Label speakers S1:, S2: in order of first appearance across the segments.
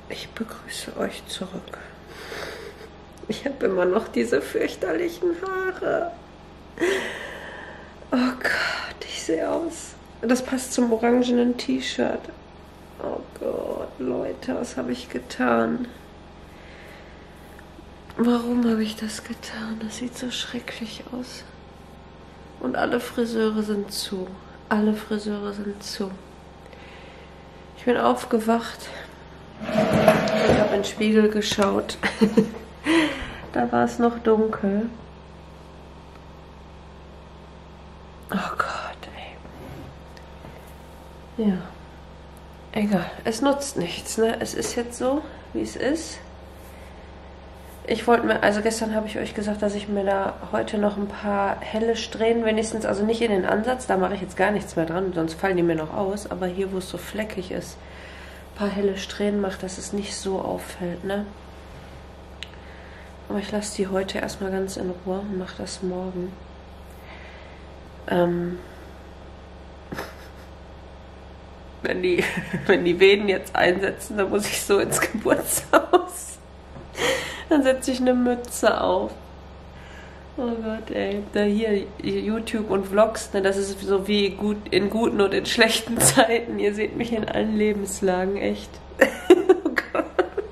S1: Ich begrüße euch zurück. Ich habe immer noch diese fürchterlichen Haare. Oh Gott, ich sehe aus. Das passt zum orangenen T-Shirt. Oh Gott, Leute, was habe ich getan? Warum habe ich das getan? Das sieht so schrecklich aus. Und alle Friseure sind zu. Alle Friseure sind zu. Ich bin aufgewacht. Ich habe in den Spiegel geschaut. Da war es noch dunkel. Oh Gott, ey. Ja. Egal. Es nutzt nichts, ne? Es ist jetzt so, wie es ist. Ich wollte mir, also gestern habe ich euch gesagt, dass ich mir da heute noch ein paar helle Strähnen wenigstens, also nicht in den Ansatz, da mache ich jetzt gar nichts mehr dran, sonst fallen die mir noch aus, aber hier, wo es so fleckig ist, ein paar helle Strähnen mache, dass es nicht so auffällt, ne? Aber ich lasse die heute erstmal ganz in Ruhe und mache das morgen. Wenn die Venen jetzt einsetzen, dann muss ich so ins Geburtshaus. Dann setze ich eine Mütze auf. Oh Gott, ey. Da hier YouTube und Vlogs, ne, das ist so wie gut in guten und in schlechten Zeiten. Ihr seht mich in allen Lebenslagen, echt. Oh Gott.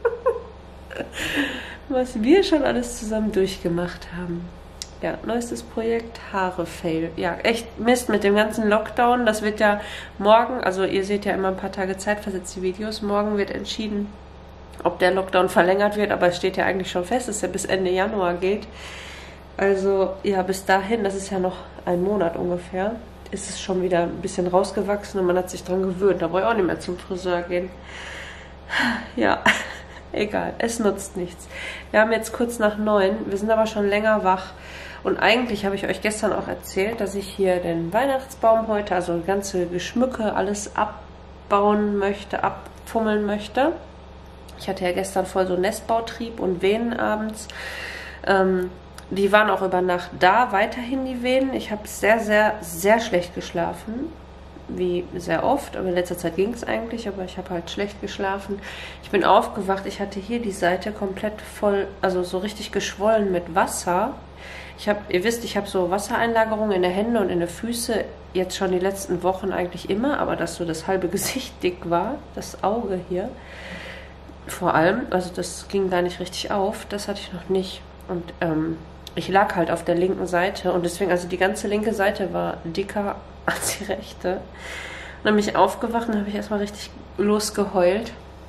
S1: Was wir schon alles zusammen durchgemacht haben. Ja, neuestes Projekt, Haare-Fail. Ja, echt Mist mit dem ganzen Lockdown. Das wird ja morgen, also ihr seht ja immer ein paar Tage zeitversetzt die Videos. Morgen wird entschieden, ob der Lockdown verlängert wird, aber es steht ja eigentlich schon fest, dass er bis Ende Januar geht. Also ja, bis dahin, das ist ja noch ein Monat ungefähr, ist es schon wieder ein bisschen rausgewachsen und man hat sich dran gewöhnt. Da brauche ich auch nicht mehr zum Friseur gehen. Ja, egal, es nutzt nichts. Wir haben jetzt kurz nach 9, wir sind aber schon länger wach. Und eigentlich habe ich euch gestern auch erzählt, dass ich hier den Weihnachtsbaum heute, also ganze Geschmücke, alles abbauen möchte, abfummeln möchte. Ich hatte ja gestern voll so Nestbautrieb und Venen abends. Die waren auch über Nacht da, weiterhin die Venen. Ich habe sehr, sehr, sehr schlecht geschlafen. Wie sehr oft, aber in letzter Zeit ging es eigentlich, aber ich habe halt schlecht geschlafen. Ich bin aufgewacht, ich hatte hier die Seite komplett voll, also so richtig geschwollen mit Wasser. Ihr wisst, ich habe so Wassereinlagerungen in den Händen und in den Füßen, jetzt schon die letzten Wochen eigentlich immer, aber dass so das halbe Gesicht dick war, das Auge hier, vor allem, also das ging gar nicht richtig auf, das hatte ich noch nicht. Und ich lag halt auf der linken Seite und deswegen, also die ganze linke Seite war dicker als die rechte. Und dann bin ich aufgewacht und habe ich erstmal richtig losgeheult.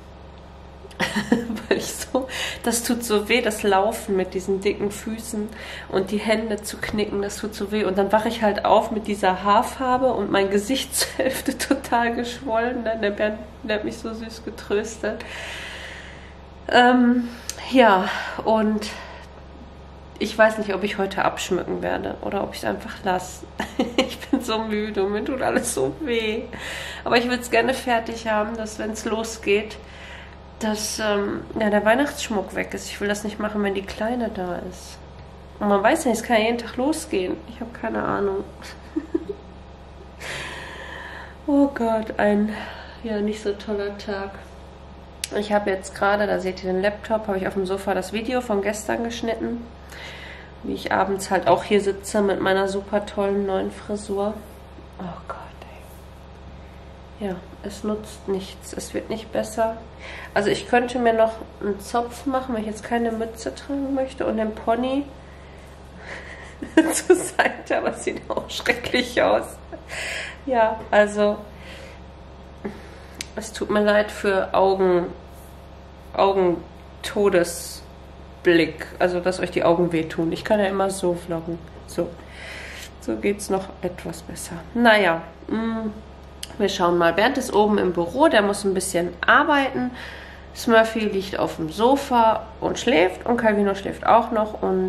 S1: Weil ich so, das tut so weh, das Laufen mit diesen dicken Füßen und die Hände zu knicken, das tut so weh. Und dann wache ich halt auf mit dieser Haarfarbe und mein Gesichtshälfte total geschwollen. Der Bernd, der hat mich so süß getröstet. Ja, und ich weiß nicht, ob ich heute abschmücken werde oder ob ich es einfach lasse. Ich bin so müde und mir tut alles so weh. Aber ich würde es gerne fertig haben, dass, wenn es losgeht, dass ja, der Weihnachtsschmuck weg ist. Ich will das nicht machen, wenn die Kleine da ist. Und man weiß nicht, es kann ja jeden Tag losgehen. Ich habe keine Ahnung. Oh Gott, ein ja nicht so toller Tag. Ich habe jetzt gerade, da seht ihr den Laptop, habe ich auf dem Sofa das Video von gestern geschnitten. Wie ich abends halt auch hier sitze mit meiner super tollen neuen Frisur. Oh Gott, ey. Ja, es nutzt nichts. Es wird nicht besser. Also ich könnte mir noch einen Zopf machen, wenn ich jetzt keine Mütze tragen möchte. Und den Pony zur Seite, aber es sieht auch schrecklich aus. Ja, also es tut mir leid für Augentodesblick. Also, dass euch die Augen wehtun. Ich kann ja immer so vloggen. So geht es noch etwas besser. Naja, wir schauen mal. Bernd ist oben im Büro, der muss ein bisschen arbeiten. Smurfy liegt auf dem Sofa und schläft. Und Calvino schläft auch noch. Und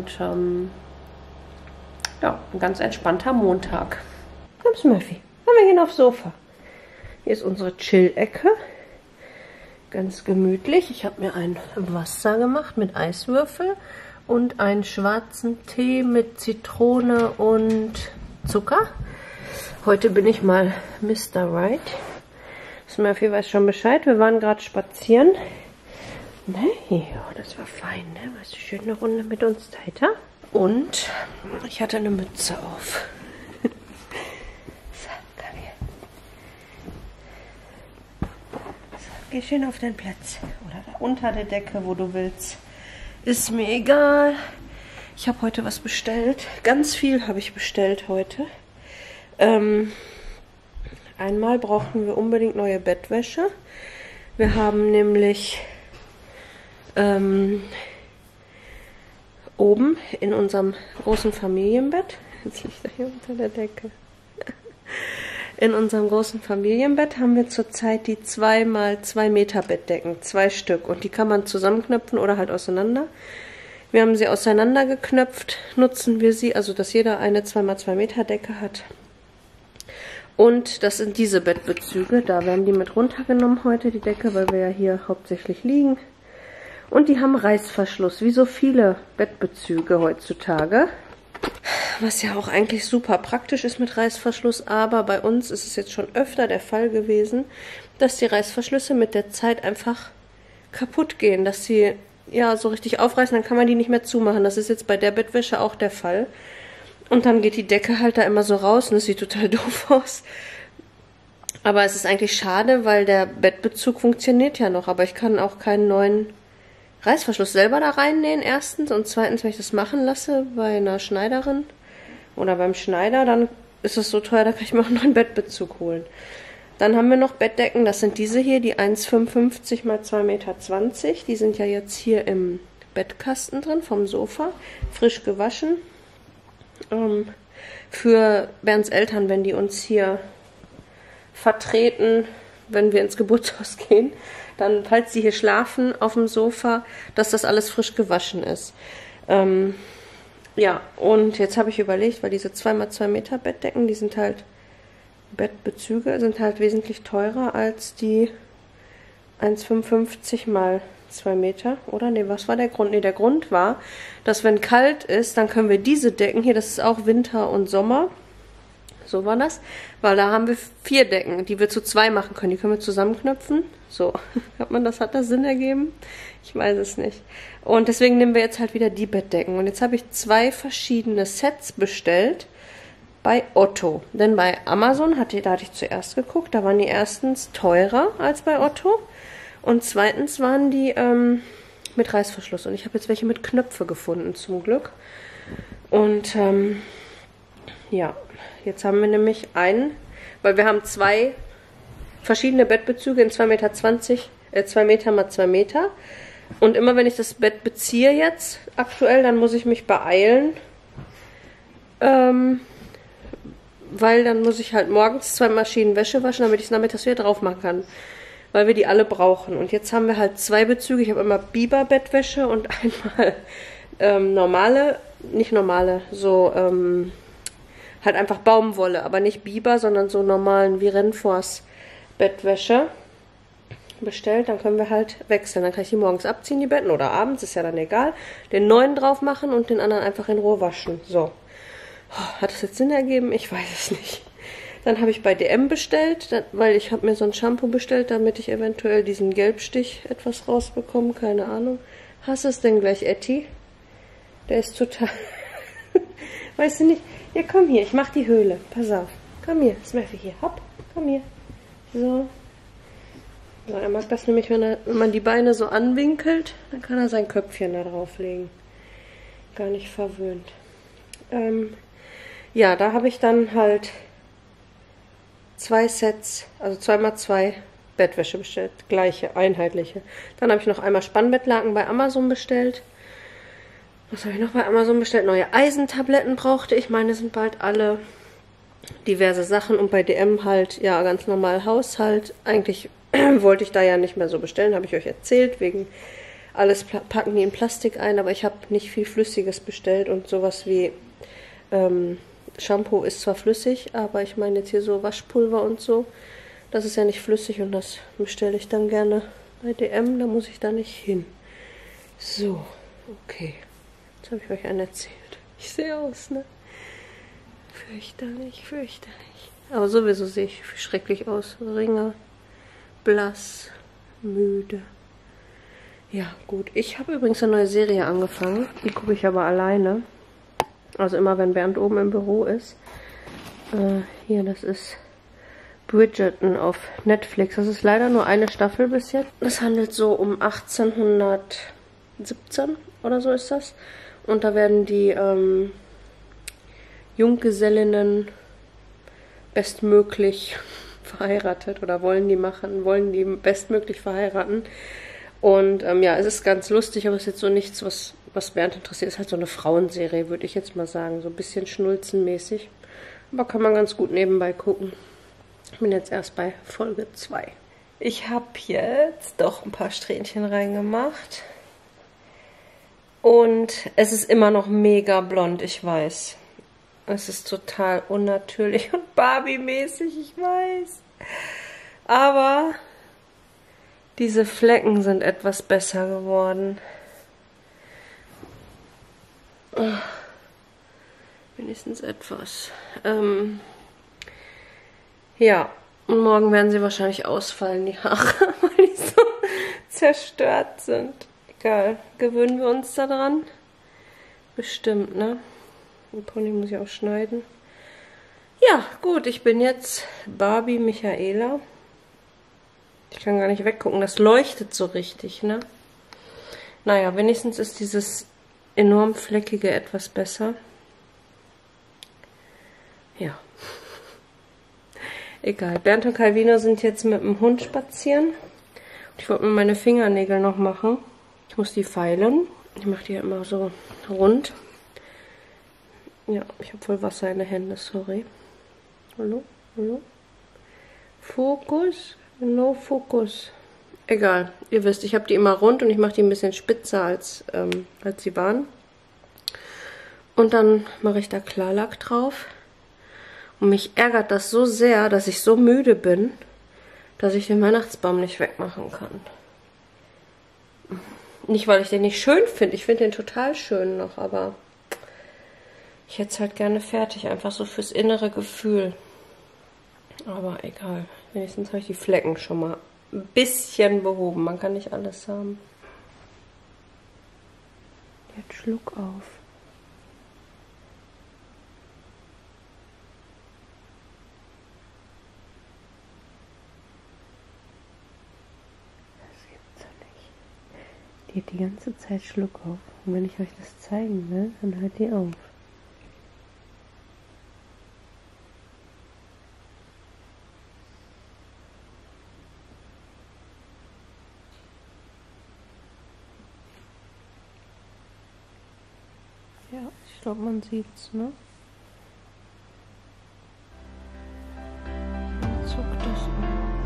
S1: ja, ein ganz entspannter Montag. Komm, Smurfy. Komm, wir gehen aufs Sofa. Hier ist unsere Chill-Ecke. Ganz gemütlich. Ich habe mir ein Wasser gemacht mit Eiswürfel und einen schwarzen Tee mit Zitrone und Zucker. Heute bin ich mal Mr. Right. Smurfy weiß schon Bescheid. Wir waren gerade spazieren Ne? Ja, das war fein, ne? Warst du schön eine Runde mit uns, Taita? Und ich hatte eine Mütze auf. So, komm her. So, geh schön auf deinen Platz. Oder da unter der Decke, wo du willst. Ist mir egal. Ich habe heute was bestellt. Ganz viel habe ich bestellt heute. Einmal brauchten wir unbedingt neue Bettwäsche. Wir haben nämlich oben in unserem großen Familienbett, jetzt liegt er hier unter der Decke, in unserem großen Familienbett haben wir zurzeit die 2x2 Meter Bettdecken, 2 Stück. Und die kann man zusammenknöpfen oder halt auseinander. Wir haben sie auseinandergeknöpft, nutzen wir sie, also dass jeder eine 2x2 Meter Decke hat. Und das sind diese Bettbezüge, da wir haben die mit runtergenommen heute, die Decke, weil wir ja hier hauptsächlich liegen. Und die haben Reißverschluss, wie so viele Bettbezüge heutzutage. Was ja auch eigentlich super praktisch ist mit Reißverschluss, aber bei uns ist es jetzt schon öfter der Fall gewesen, dass die Reißverschlüsse mit der Zeit einfach kaputt gehen, dass sie ja so richtig aufreißen, dann kann man die nicht mehr zumachen. Das ist jetzt bei der Bettwäsche auch der Fall. Und dann geht die Decke halt da immer so raus und das sieht total doof aus. Aber es ist eigentlich schade, weil der Bettbezug funktioniert ja noch, aber ich kann auch keinen neuen Reißverschluss selber da reinnähen, erstens. Und zweitens, wenn ich das machen lasse bei einer Schneiderin oder beim Schneider, dann ist es so teuer, da kann ich mir auch einen neuen Bettbezug holen. Dann haben wir noch Bettdecken, das sind diese hier, die 1,55 x 2,20 Meter. Die sind ja jetzt hier im Bettkasten drin vom Sofa, frisch gewaschen. Für Bernds Eltern, wenn die uns hier vertreten, wenn wir ins Geburtshaus gehen, dann, falls sie hier schlafen auf dem Sofa, dass das alles frisch gewaschen ist. Ja, und jetzt habe ich überlegt, weil diese 2x2 Meter Bettdecken, die sind halt, Bettbezüge sind halt wesentlich teurer als die 1,55 x 2 Meter, oder? Ne, was war der Grund? Ne, der Grund war, dass wenn kalt ist, dann können wir diese Decken hier, das ist auch Winter und Sommer, so war das, weil da haben wir 4 Decken, die wir zu 2 machen können, die können wir zusammenknöpfen, so, hat das Sinn ergeben? Ich weiß es nicht. Und deswegen nehmen wir jetzt halt wieder die Bettdecken. Und jetzt habe ich 2 verschiedene Sets bestellt bei Otto. Denn bei Amazon, da hatte ich zuerst geguckt, da waren die erstens teurer als bei Otto. Und zweitens waren die mit Reißverschluss. Und ich habe jetzt welche mit Knöpfe gefunden, zum Glück. Und ja, jetzt haben wir nämlich einen, weil wir haben 2 verschiedene Bettbezüge in 2,20 Meter, 2 Meter mal 2 Meter. Und immer wenn ich das Bett beziehe jetzt, aktuell, dann muss ich mich beeilen. Weil dann muss ich halt morgens 2 Maschinen Wäsche waschen, damit ich es nachmittags wieder drauf machen kann. Weil wir die alle brauchen. Und jetzt haben wir halt 2 Bezüge. Ich habe immer Biber-Bettwäsche und einmal normale, nicht normale, so halt einfach Baumwolle, aber nicht Biber, sondern so normalen wie Renforce Bettwäsche bestellt. Dann können wir halt wechseln. Dann kann ich die morgens abziehen, die Betten, oder abends, ist ja dann egal. Den neuen drauf machen und den anderen einfach in Ruhe waschen. So. Hat das jetzt Sinn ergeben? Ich weiß es nicht. Dann habe ich bei DM bestellt, weil ich habe mir so ein Shampoo bestellt, damit ich eventuell diesen Gelbstich etwas rausbekomme. Keine Ahnung. Hast du es denn gleich, Etty? Der ist total... Weißt du nicht? Ja, komm hier, ich mach die Höhle. Pass auf. Komm hier, Smelfy hier. Hopp, komm hier. So. So, er mag das nämlich, wenn man die Beine so anwinkelt, dann kann er sein Köpfchen da drauflegen. Gar nicht verwöhnt. Ja, da habe ich dann halt 2 Sets, also 2x2 Bettwäsche bestellt. Gleiche, einheitliche. Dann habe ich noch einmal Spannbettlaken bei Amazon bestellt. Was habe ich noch bei Amazon bestellt? Neue Eisentabletten brauchte ich. Meine sind bald alle. Diverse Sachen. Und bei DM halt, ja, ganz normal Haushalt. Eigentlich wollte ich da ja nicht mehr so bestellen, habe ich euch erzählt. Wegen alles packen die in Plastik ein. Aber ich habe nicht viel Flüssiges bestellt. Und sowas wie Shampoo ist zwar flüssig, aber ich meine jetzt hier so Waschpulver und so. Das ist ja nicht flüssig und das bestelle ich dann gerne bei DM. Da muss ich da nicht hin. So, okay. Jetzt habe ich euch einen erzählt. Ich sehe aus, ne? Fürchterlich, fürchterlich. Aber sowieso sehe ich schrecklich aus. Ringe, blass, müde. Ja, gut. Ich habe übrigens eine neue Serie angefangen. Die gucke ich aber alleine. Also immer, wenn Bernd oben im Büro ist. Hier, das ist Bridgerton auf Netflix. Das ist leider nur eine Staffel bis jetzt. Das handelt so um 1817 oder so ist das. Und da werden die Junggesellinnen bestmöglich verheiratet oder wollen die bestmöglich verheiraten. Und ja, es ist ganz lustig, aber es ist jetzt so nichts, was Bernd interessiert. Es ist halt so eine Frauenserie, würde ich jetzt mal sagen. So ein bisschen schnulzenmäßig. Aber kann man ganz gut nebenbei gucken. Ich bin jetzt erst bei Folge 2. Ich habe jetzt doch ein paar Strähnchen reingemacht. Und es ist immer noch mega blond, ich weiß. Es ist total unnatürlich und Barbie-mäßig, ich weiß. Aber diese Flecken sind etwas besser geworden. Oh, wenigstens etwas. Ja, und morgen werden sie wahrscheinlich ausfallen, die Haare, weil die so zerstört sind. Egal, gewöhnen wir uns daran? Bestimmt, ne? Den Pony muss ich auch schneiden. Ja, gut, ich bin jetzt Barbie Michaela. Ich kann gar nicht weggucken, das leuchtet so richtig, ne? Naja, wenigstens ist dieses enorm fleckige etwas besser. Ja. Egal, Bernd und Calvino sind jetzt mit dem Hund spazieren. Ich wollte mir meine Fingernägel noch machen. Ich muss die feilen. Ich mache die ja immer so rund. Ja, ich habe voll Wasser in den Händen, sorry. Hallo? Hallo? Fokus? No Fokus. Egal, ihr wisst, ich habe die immer rund und ich mache die ein bisschen spitzer als sie waren. Und dann mache ich da Klarlack drauf. Und mich ärgert das so sehr, dass ich so müde bin, dass ich den Weihnachtsbaum nicht wegmachen kann. Nicht, weil ich den nicht schön finde. Ich finde den total schön noch, aber ich hätte es halt gerne fertig. Einfach so fürs innere Gefühl. Aber egal. Wenigstens habe ich die Flecken schon mal ein bisschen behoben. Man kann nicht alles haben. Jetzt Schluck auf. Das gibt's doch nicht. Die hat die ganze Zeit Schluck auf. Und wenn ich euch das zeigen will, dann hört die auf. Ja, ich glaube, man sieht's, ne? Dann zuckt das an.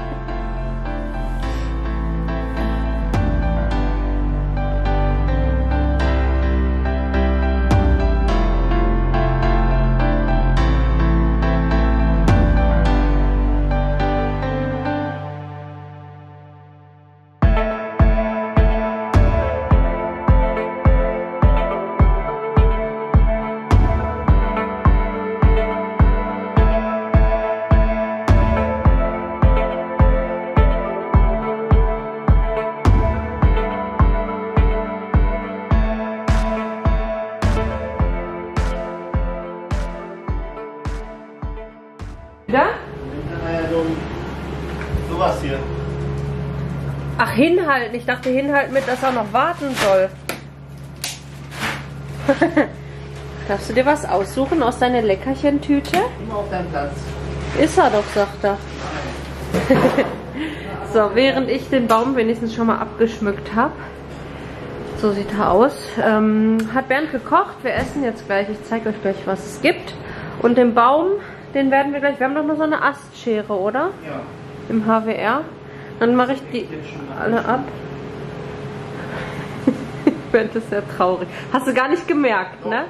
S1: Da?
S2: Sowas hier.
S1: Ach, hinhalten. Ich dachte hinhalten mit, dass er noch warten soll. Darfst du dir was aussuchen aus deiner Leckerchentüte?
S2: Immer auf deinen Platz.
S1: Ist er doch, sagt er. So, während ich den Baum wenigstens schon mal abgeschmückt habe. So sieht er aus. Hat Bernd gekocht. Wir essen jetzt gleich. Ich zeige euch gleich, was es gibt. Und den Baum, den werden wir gleich... Wir haben doch nur so eine Astschere, oder?
S2: Ja.
S1: Im HWR. Dann mache ich die alle ab. Bernd ist sehr traurig. Hast du gar nicht gemerkt, ne?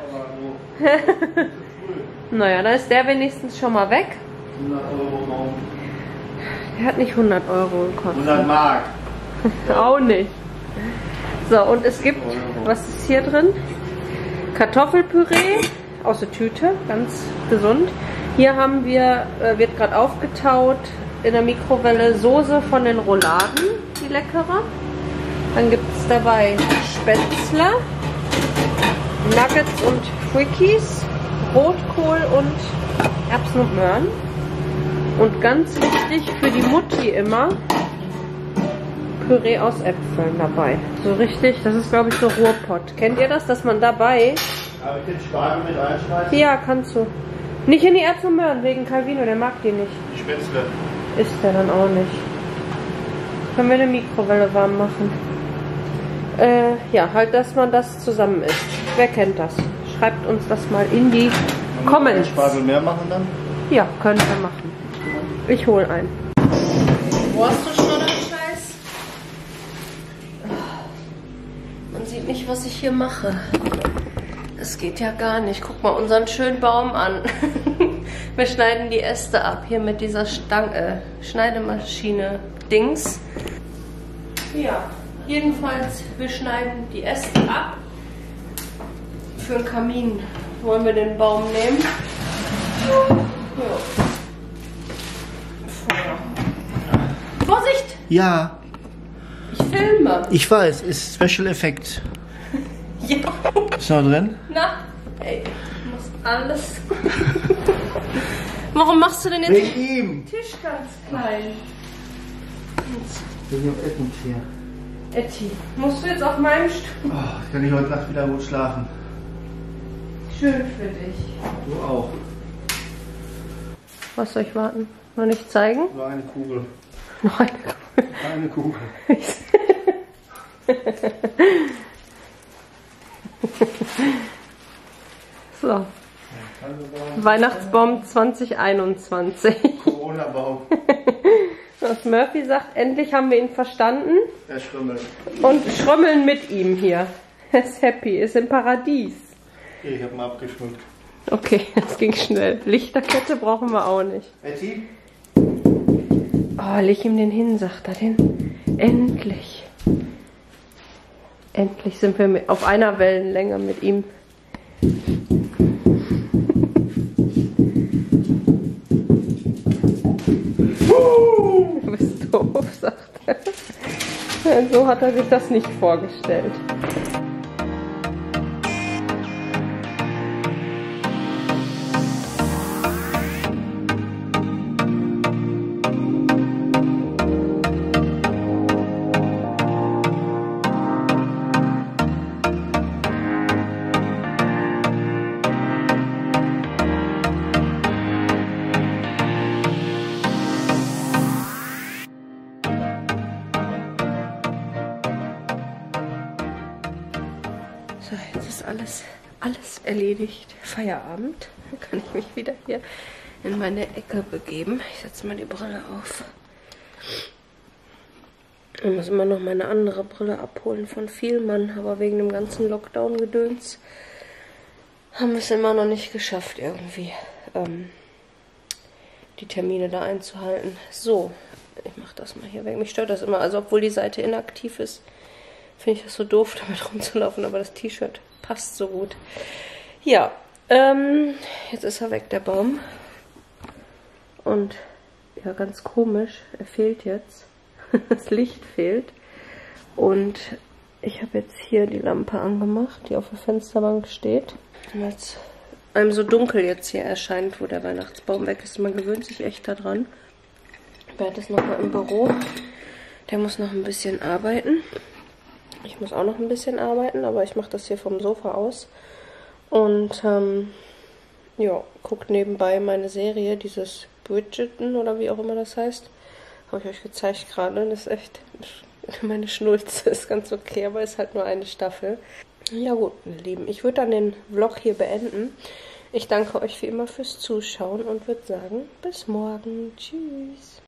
S1: Naja, da ist der wenigstens schon mal weg.
S2: 100 Euro Baum.
S1: Der hat nicht 100 Euro gekostet.
S2: 100 Mark.
S1: Auch nicht. So, und es gibt, was ist hier drin? Kartoffelpüree aus der Tüte, ganz gesund. Hier haben wir, wird gerade aufgetaut in der Mikrowelle, Soße von den Rouladen, die leckere. Dann gibt es dabei Spätzle, Nuggets und Quickies, Rotkohl und Erbsen und Möhren. Und ganz wichtig für die Mutti immer Püree aus Äpfeln dabei. So richtig, das ist glaube ich so Ruhrpott. Kennt ihr das, dass man dabei...
S2: Habe ich den Spargel mit reinschmeißen?
S1: Ja, kannst du. Nicht in die Erbsen und Möhren, wegen Calvino, der mag die nicht.
S2: Die Spätzle.
S1: Isst der dann auch nicht. Können wir eine Mikrowelle warm machen. Ja, halt, dass man das zusammen isst. Wer kennt das? Schreibt uns das mal in die Comments.
S2: Spargel mehr machen dann?
S1: Ja, können wir machen. Ich hol einen. Wo hast du schon den Scheiß? Man sieht nicht, was ich hier mache. Das geht ja gar nicht. Guck mal unseren schönen Baum an. Wir schneiden die Äste ab. Hier mit dieser Schneidemaschine Dings. Ja, jedenfalls, wir schneiden die Äste ab. Für den Kamin wollen wir den Baum nehmen. Ja. Vorsicht!
S2: Ja.
S1: Ich filme.
S2: Ich weiß, ist Special Effekt.
S1: Ja.
S2: Ist noch drin?
S1: Na, ey, du musst alles. Warum machst du denn jetzt
S2: Wegen ihm.
S1: den Tisch ganz klein?
S2: Wegen dem Eckentier.
S1: Etty, musst du jetzt auf meinem Stuhl?
S2: Oh, kann ich heute Nacht wieder gut schlafen.
S1: Schön für dich.
S2: Du auch.
S1: Was soll ich warten? Noch nicht zeigen?
S2: Nur eine Kugel.
S1: Noch eine Kugel.
S2: Eine Kugel.
S1: So. Weihnachtsbaum 2021.
S2: Corona-Baum.
S1: Was Murphy sagt, endlich haben wir ihn verstanden.
S2: Er schrummelt.
S1: Und schrummeln mit ihm hier. Er ist happy, ist im Paradies.
S2: Ich hab ihn abgeschmückt.
S1: Okay, das ging schnell. Lichterkette brauchen wir auch nicht.
S2: Etty?
S1: Oh, leg ihm den hin, sagt er den. Endlich. Endlich sind wir auf einer Wellenlänge mit ihm. Du bist doof, sagt er. So hat er sich das nicht vorgestellt. So, jetzt ist alles erledigt. Feierabend. Dann kann ich mich wieder hier in meine Ecke begeben. Ich setze mal die Brille auf. Ich muss immer noch meine andere Brille abholen von Vielmann, aber wegen dem ganzen Lockdown-Gedöns haben wir es immer noch nicht geschafft, irgendwie die Termine da einzuhalten. So, ich mache das mal hier weg. Mich stört das immer, also obwohl die Seite inaktiv ist, finde ich das so doof, damit rumzulaufen, aber das T-Shirt passt so gut. Ja, jetzt ist er weg, der Baum. Und ja, ganz komisch, er fehlt jetzt. Das Licht fehlt. Und ich habe jetzt hier die Lampe angemacht, die auf der Fensterbank steht. Und als einem so dunkel jetzt hier erscheint, wo der Weihnachtsbaum weg ist, man gewöhnt sich echt daran. Bert ist noch mal im Büro. Der muss noch ein bisschen arbeiten. Ich muss auch noch ein bisschen arbeiten, aber ich mache das hier vom Sofa aus. Und ja, guckt nebenbei meine Serie, dieses Bridgerton oder wie auch immer das heißt. Habe ich euch gezeigt gerade. Das ist echt, meine Schnulze ist ganz okay, aber ist halt nur eine Staffel. Ja gut, meine Lieben, ich würde dann den Vlog hier beenden. Ich danke euch wie immer fürs Zuschauen und würde sagen, bis morgen. Tschüss.